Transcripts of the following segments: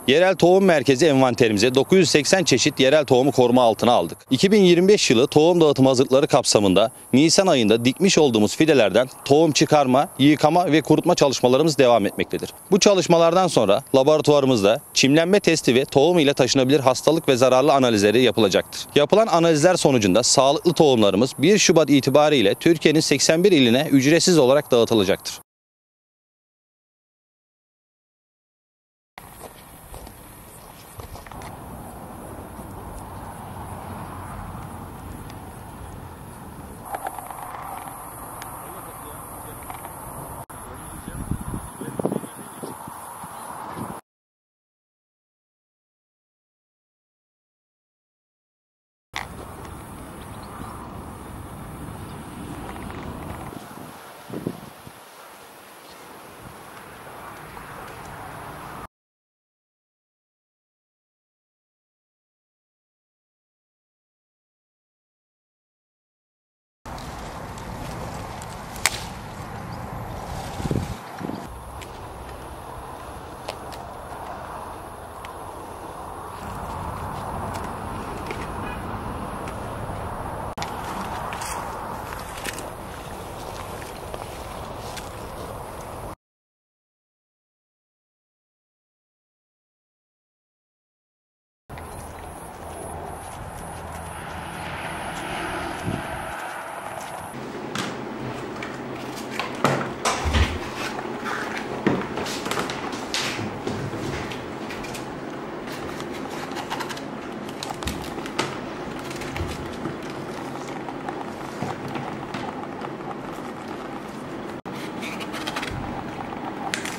Yerel Tohum Merkezi envanterimize 980 çeşit yerel tohumu koruma altına aldık. 2025 yılı tohum dağıtımı hazırlıkları kapsamında Nisan ayında dikmiş olduğumuz fidelerden tohum çıkarma, yıkama ve kurutma çalışmalarımız devam etmektedir. Bu çalışmalardan sonra laboratuvarımızda çimlenme testi ve tohum ile taşınabilir hastalık ve zararlı analizleri yapılacaktır. Yapılan analizler sonucunda sağlıklı tohumlarımız 1 Şubat itibariyle Türkiye'nin 81 iline ücretsiz olarak dağıtılacaktır.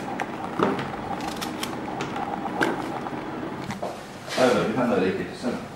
Evet, bir tane daha getirsene.